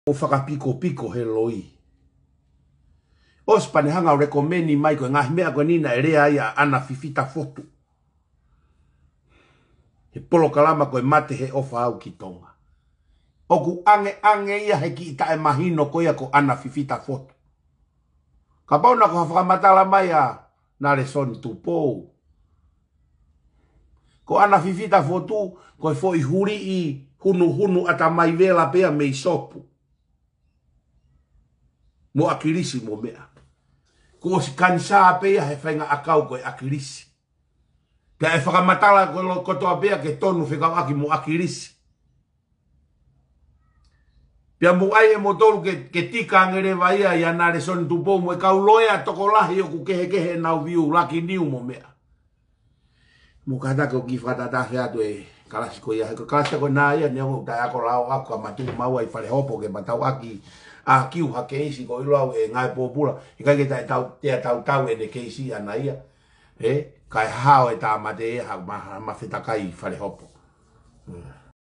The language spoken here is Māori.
o whakapiko he loi. Os panehanga o rekomeni mai ko ngahi mea ko nina e rea ia ana fifita fotu. He polo kalama ko e mate he ofa au ki tonga. Oku ange ia he ki ita e mahino ko ia ko ana fifita fotu. Ka pauna ko whakamatala mai a nare son tupou. Ko ana fifita fotu ko e fo i huri i hunu ata mai vela pea mei sopu. Mo akirisi mo mea. Ko si kansa pea he whainga akau ko e akirisi. Pea e whakamatala ko toa pea ke tonu whikau aki mo akirisi. Pea mo ai e mo tolu ke tika angere vaia i anare son tupou mo e kau loea toko lahi o ku kehe nau viu laki niu mo mea. Mo kata ko ki whakatata hea tu e kalasi ko ia. Ko kalasi ko nā ia ni ongo tai ako lao ako a matu maua i whare hopo ke matau aki a kiu ha keisi ko ilo au e ngai pōpura. I kai ke tai tau e ne keisi ana ia. Kai hao e tā mate e hau ma whetakai i whare hopo.